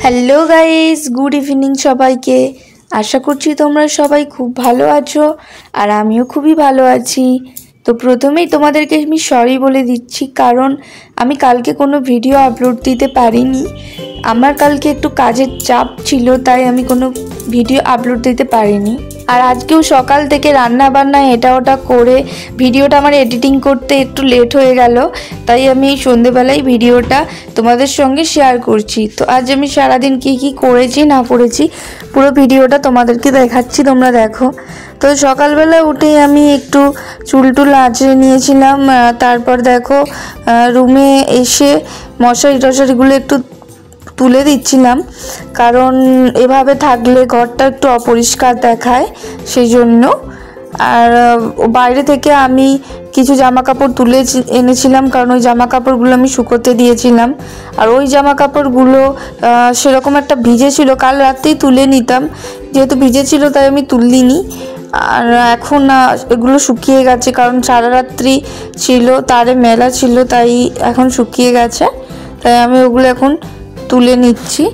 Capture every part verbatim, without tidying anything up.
Hello guys, good evening সবাইকে। আশা করছি তোমরা সবাই খুব ভালো আছো আর আমিও খুবই ভালো আছি। তো প্রথমেই তোমাদেরকে আমি সরি বলে দিচ্ছি, কারণ আমি কালকে কোনো ভিডিও আপলোড দিতে পারিনি। আমার কালকে একটু কাজের চাপ ছিল, তাই আমি কোনো ভিডিও আপলোড দিতে পারিনি। আর আজকেও সকাল থেকে রান্না বান্না এটা ওটা করে ভিডিওটা আমার এডিটিং করতে একটু লেট হয়ে গেল, তাই আমি সন্ধেবেলায় ভিডিওটা তোমাদের সঙ্গে শেয়ার করছি। তো আজ আমি সারাদিন কী কী করেছি না করেছি পুরো ভিডিওটা তোমাদেরকে দেখাচ্ছি, তোমরা দেখো। তো সকালবেলা উঠে আমি একটু চুল টুল আঁচড়ে নিয়েছিলাম, তারপর দেখো রুমে এসে মশারি টশারিগুলো একটু তুলে দিচ্ছিলাম, কারণ এভাবে থাকলে ঘরটা একটু অপরিষ্কার দেখায়, সেই জন্য। আর বাইরে থেকে আমি কিছু জামা কাপড় তুলে এনেছিলাম, কারণ ওই জামা কাপড়গুলো আমি শুকোতে দিয়েছিলাম। আর ওই জামা কাপড়গুলো সেরকম একটা ভিজে ছিল, কাল রাতেই তুলে নিতাম, যেহেতু ভিজে ছিল তাই আমি তুলিনি। আর এখন এগুলো শুকিয়ে গেছে, কারণ সারা রাত্রি ছিল, তারে মেলা ছিল, তাই এখন শুকিয়ে গেছে, তাই আমি ওগুলো এখন তুলে নিচ্ছি।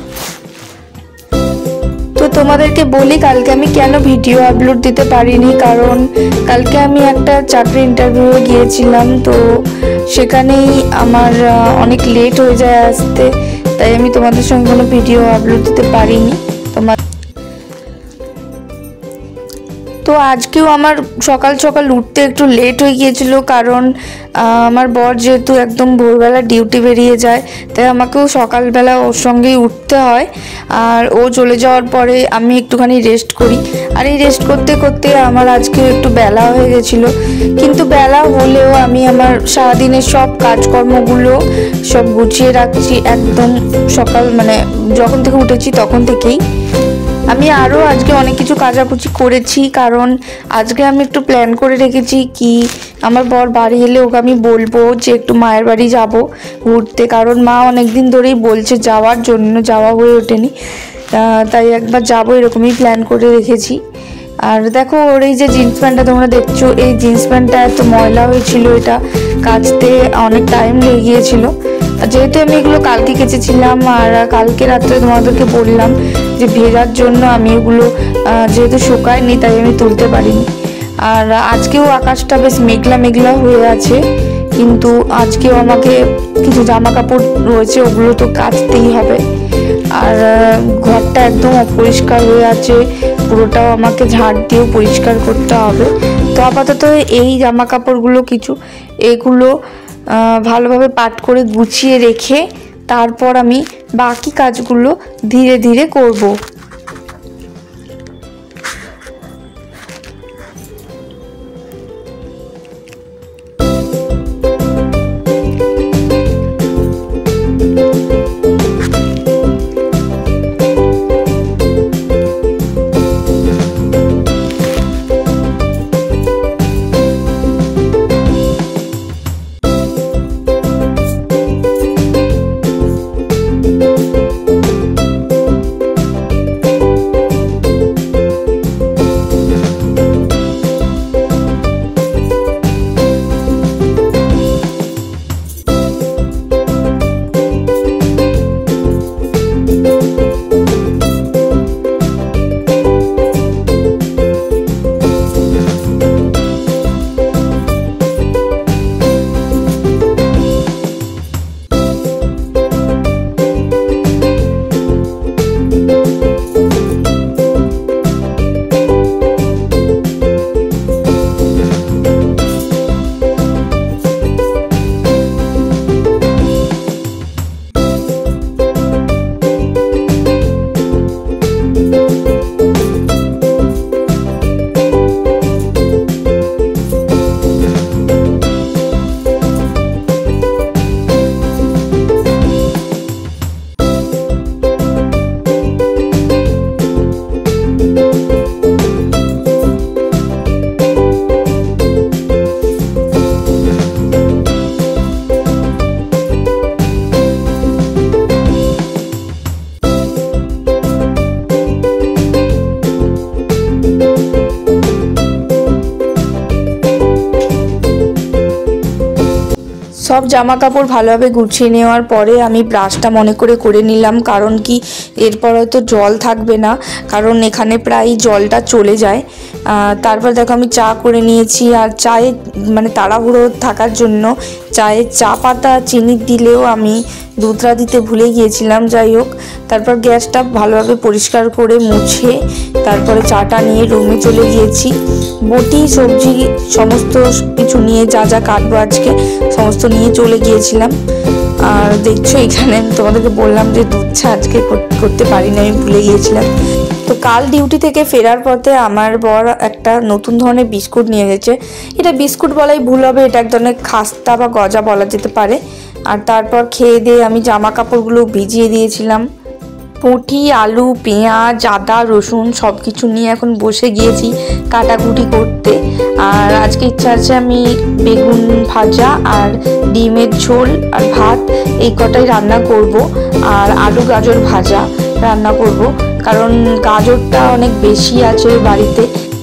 তো তোমাদেরকে বলি কালকে আমি কেন ভিডিও আপলোড দিতে পারিনি, কারণ কালকে আমি একটা চাকরি ইন্টারভিউয়ে গিয়েছিলাম, তো সেখানেই আমার অনেক লেট হয়ে যায় আসতে, তাই আমি তোমাদের সঙ্গে কোনো ভিডিও আপলোড দিতে পারিনি। তোমার তো আজকেও আমার সকাল সকাল উঠতে একটু লেট হয়ে গিয়েছিল, কারণ আমার বর যেহেতু একদম ভোরবেলা ডিউটি বেরিয়ে যায়, তাই আমাকেও সকালবেলা ওর সঙ্গেই উঠতে হয়। আর ও চলে যাওয়ার পরে আমি একটুখানি রেস্ট করি, আর এই রেস্ট করতে করতে আমার আজকে একটু বেলা হয়ে গেছিলো। কিন্তু বেলা হলেও আমি আমার সারাদিনের সব কাজকর্মগুলো সব গুছিয়ে রাখছি একদম সকাল, মানে যখন থেকে উঠেছি তখন থেকেই। আমি আরও আজকে অনেক কিছু কাচাকুচি করেছি, কারণ আজকে আমি একটু প্ল্যান করে রেখেছি কি আমার বর বাড়ি এলে ওকে আমি বলবো যে একটু মায়ের বাড়ি যাব ঘুরতে, কারণ মা অনেক দিন ধরেই বলছে যাওয়ার জন্য, যাওয়া হয়ে ওঠেনি, তাই একবার যাবো এরকমই প্ল্যান করে রেখেছি। আর দেখো ওর এই যে জিন্স প্যান্টটা তোমরা দেখছো, এই জিন্স প্যান্টটা এত ময়লা হয়েছিল, এটা কাচতে অনেক টাইম লেগে গিয়েছিলো। যেহেতু আমি এগুলো কালকে কেচেছিলাম, আর কালকে রাত্রে তোমাদেরকে বললাম যে ভেজার জন্য আমি এগুলো যেহেতু শুকায়নি তাই আমি তুলতে পারিনি। আর আজকেও আকাশটা বেশ মেঘলা মেঘলা হয়ে আছে, কিন্তু আজকেও আমাকে কিছু জামা কাপড় রয়েছে, ওগুলো তো কাচতেই হবে। আর ঘরটা একদম অপরিষ্কার হয়ে আছে, পুরোটাও আমাকে ঝাড় দিয়েও পরিষ্কার করতে হবে। তো আপাতত এই জামা কাপড়গুলো কিছু এগুলো ভালোভাবে পাট করে গুছিয়ে রেখে তারপর আমি বাকি কাজগুলো ধীরে ধীরে করব। সব জামা কাপড় ভালোভাবে গুছিয়ে নেওয়ার পরে আমি ব্রাশটা মনে করে করে নিলাম, কারণ কি এরপর হয়তো জল থাকবে না, কারণ এখানে প্রায় জলটা চলে যায়। তারপর দেখো আমি চা করে নিয়েছি, আর চায়ে মানে তাড়াহুড়ো থাকার জন্য চায়ে চা পাতা চিনি দিলেও আমি দুধটা দিতে ভুলে গিয়েছিলাম। যাই হোক, তারপর গ্যাসটা ভালোভাবে পরিষ্কার করে মুছে তারপরে চাটা নিয়ে রুমে চলে গিয়েছি। বটি সবজি সমস্ত কিছু নিয়ে যা যা কাটবো আজকে সমস্ত নিয়ে চলে গিয়েছিলাম। আর দেখছো এখানে তোমাদেরকে বললাম যে দুধ চা আজকে করতে পারিনি, আমি ভুলে গিয়েছিলাম। তো কাল ডিউটি থেকে ফেরার পথে আমার বর একটা নতুন ধরনের বিস্কুট নিয়ে গেছে। এটা বিস্কুট বলাই ভুল হবে, এটা এক ধরনের খাস্তা বা গজা বলা যেতে পারে। আর তারপর খেয়ে দিয়ে আমি জামা কাপড়গুলো ভিজিয়ে দিয়েছিলাম। পুঁটি, আলু, পেঁয়াজ, আদা, রসুন সব কিছু নিয়ে এখন বসে গিয়েছি কাটাকুটি করতে। আর আজকে ইচ্ছা আছে আমি বেগুন ভাজা আর ডিমের ঝোল আর ভাত এই কটাই রান্না করব, আর আলু গাজর ভাজা রান্না করব, কারণ গাজরটা অনেক বেশি আছে বাড়িতে।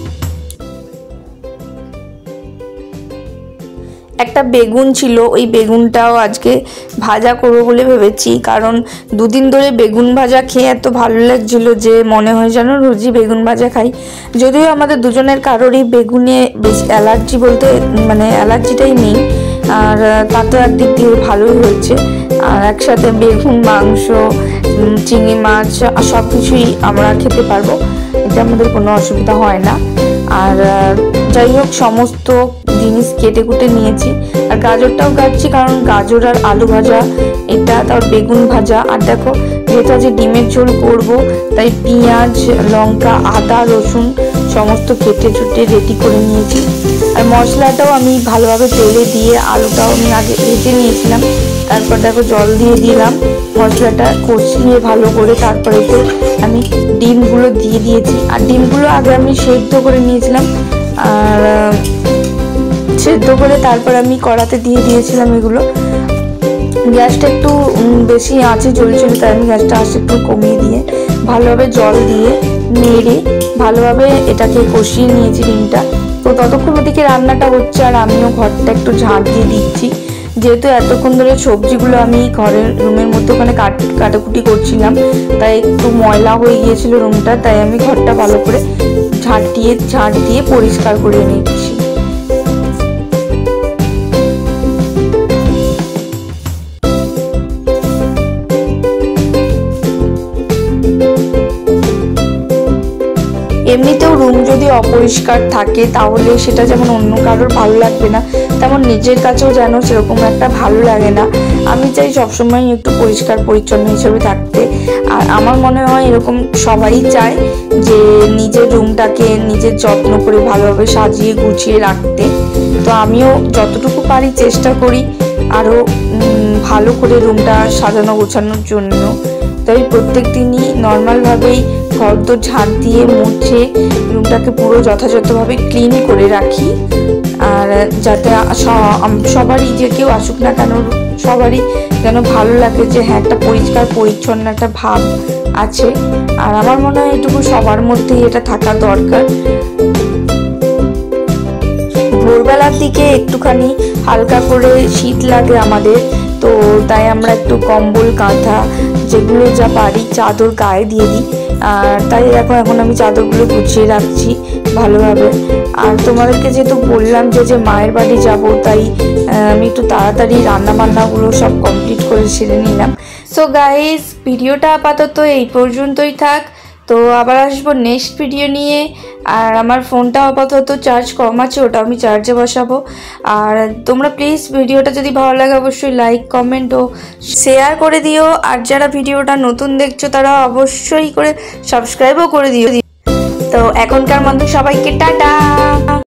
একটা বেগুন ছিল, ওই বেগুনটাও আজকে ভাজা করবো বলে ভেবেছি, কারণ দুদিন ধরে বেগুন ভাজা খেয়ে এত ভালো লাগছিল যে মনে হয় যেন রোজই বেগুন ভাজা খাই। যদিও আমাদের দুজনের কারোরই বেগুনে বেশি অ্যালার্জি বলতে মানে অ্যালার্জিটাই নেই, আর তাতে একদিক দিয়ে ভালোই হয়েছে। আর একসাথে বেগুন, মাংস, চিংড়ি মাছ সব কিছুই আমরা খেতে পারবো, এতে আমাদের কোনো অসুবিধা হয় না। আর যাই হোক, সমস্ত জিনিস কেটে কুটে নিয়েছি, আর গাজরটাও কাটছি, কারণ গাজর আর আলু ভাজা এটা, তারপর বেগুন ভাজা। আর দেখো যেহেতু আজ ডিমের ঝোল করব, তাই পেঁয়াজ, লঙ্কা, আদা, রসুন সমস্ত কেটে চুটে রেডি করে নিয়েছি। আর মশলাটাও আমি ভালোভাবে তেলে দিয়ে আলুটাও আমি আগে ভেজে নিয়েছিলাম। তারপর দেখো জল দিয়ে দিলাম, মশলাটা কষিয়ে ভালো করে তারপরে তো আমি ডিমগুলো দিয়ে দিয়েছি। আর ডিমগুলো আগে আমি সেদ্ধ করে নিয়েছিলাম, আর সেদ্ধ করে তারপর আমি কড়াতে দিয়ে দিয়েছিলাম এগুলো। গ্যাসটা একটু বেশি আঁচে জ্বলছিল, তাই আমি গ্যাসটা আঁচ একটু কমিয়ে দিয়ে ভালোভাবে জল দিয়ে নেড়ে ভালোভাবে এটাকে কষিয়ে নিয়েছি ডিমটা। তো ততক্ষণ ওদিকে রান্নাটা হচ্ছে, আর আমিও ঘরটা একটু ঝাঁট দিয়ে দিচ্ছি, যেহেতু এতক্ষণ ধরে সবজিগুলো আমি ঘরের রুমের মধ্যে ওখানে কাট কাটাকুটি করছিলাম, তাই একটু ময়লা হয়ে গিয়েছিল রুমটা, তাই আমি ঘরটা ভালো করে ঝাঁট দিয়ে ঝাঁট দিয়ে পরিষ্কার করে নিচ্ছি। এমনিতেও রুম যদি অপরিষ্কার থাকে তাহলে সেটা যেমন অন্য কারোর ভালো লাগবে না, তেমন নিজের কাছেও যেন সেরকম একটা ভালো লাগে না। আমি চাই সবসময় একটু পরিষ্কার পরিচ্ছন্ন হিসেবে থাকতে, আর আমার মনে হয় এরকম সবাই চায় যে নিজের রুমটাকে নিজের যত্ন করে ভালোভাবে সাজিয়ে গুছিয়ে রাখতে। তো আমিও যতটুকু পারি চেষ্টা করি আরও ভালো করে রুমটা সাজানো গোছানোর জন্য। তাই প্রত্যেক দিনই নর্মালভাবেই ঘর তো ঝাঁট দিয়ে মুছে রুমটাকে পুরো যথাযথভাবে ক্লিন করে রাখি, আর যাতে সবারই যে কেউ আসুক না কেন সবারই যেন ভালো লাগে যে হ্যাঁ একটা পরিষ্কার পরিচ্ছন্ন একটা ভাব আছে। আর আমার মনে হয় এটুকু সবার মধ্যেই এটা থাকা দরকার। ভোরবেলার দিকে একটুখানি হালকা করে শীত লাগে আমাদের, তো তাই আমরা একটু কম্বল, কাঁথা যেগুলো যা পারি চাদর গায়ে দিয়ে দিই। আর তাই এখন এখন আমি চাদরগুলো গুছিয়ে রাখছি ভালোভাবে। আর তোমাদেরকে যেহেতু বললাম যে যে মায়ের বাড়ি যাব, তাই আমি একটু তাড়াতাড়ি রান্না বান্নাগুলো সব কমপ্লিট করে সেরে নিলাম। সো গাইস, ভিডিওটা আপাতত এই পর্যন্তই থাক, তো আবার আসবো নেক্সট ভিডিও নিয়ে। আর আমার ফোনটা আপাতত চার্জ কম আছে, ওটা আমি চার্জে বসাবো। আর তোমরা প্লিজ ভিডিওটা যদি ভালো লাগে অবশ্যই লাইক, কমেন্ট ও শেয়ার করে দিও। আর যারা ভিডিওটা নতুন দেখছো তারা অবশ্যই করে সাবস্ক্রাইবও করে দিও। তো এখনকার মধ্যে সবাইকে টাটা।